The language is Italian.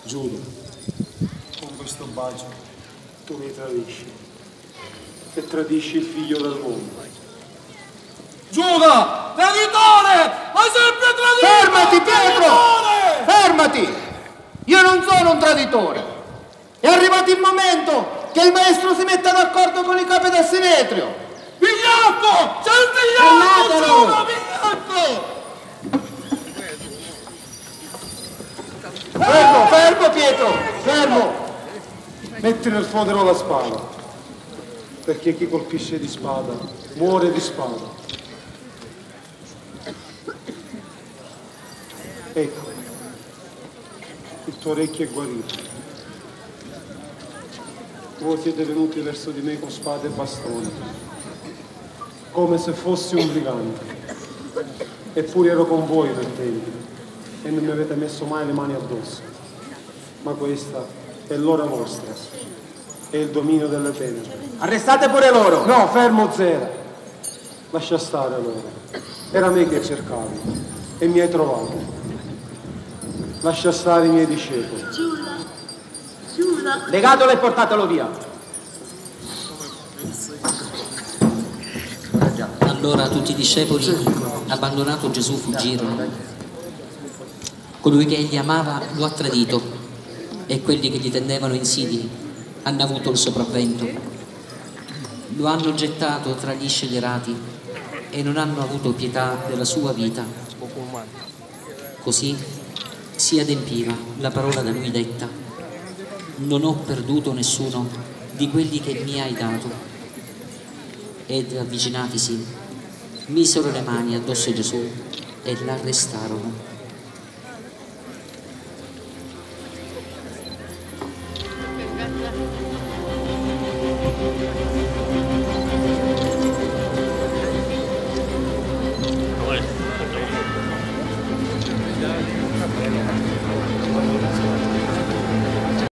Giuda, con questo bacio tu mi tradisci e tradisci il figlio dell'uomo. Giuda, traditore! Hai sempre tradito! Fermati, Pietro! Fermati! Io non sono un traditore. È arrivato il momento che il maestro si metta d'accordo con i capi del Sinedrio. Vigliacco! C'è il vigliacco! Giuda, vigliacco! Fermo, fermo Pietro, fermo! Metti nel fodero la spada, perché chi colpisce di spada muore di spada. Ecco, il tuo orecchio è guarito. Voi siete venuti verso di me con spade e bastoni, come se fossi un brigante. Eppure ero con voi nel tempio e non mi avete messo mai le mani addosso. Ma questa è l'ora vostra, è il dominio delle tenebre. Arrestate pure loro! No, fermo Zera. Lascia stare loro. Era me che cercavi e mi hai trovato. Lascia stare i miei discepoli. Giuda. Legatelo e portatelo via. Allora tutti i discepoli, abbandonato Gesù, fuggirono. Colui che egli amava lo ha tradito e quelli che gli tendevano insidie hanno avuto il sopravvento. Lo hanno gettato tra gli scellerati e non hanno avuto pietà della sua vita. Così si adempiva la parola da lui detta: non ho perduto nessuno di quelli che mi hai dato. Ed avvicinatisi, misero le mani addosso a Gesù e l'arrestarono.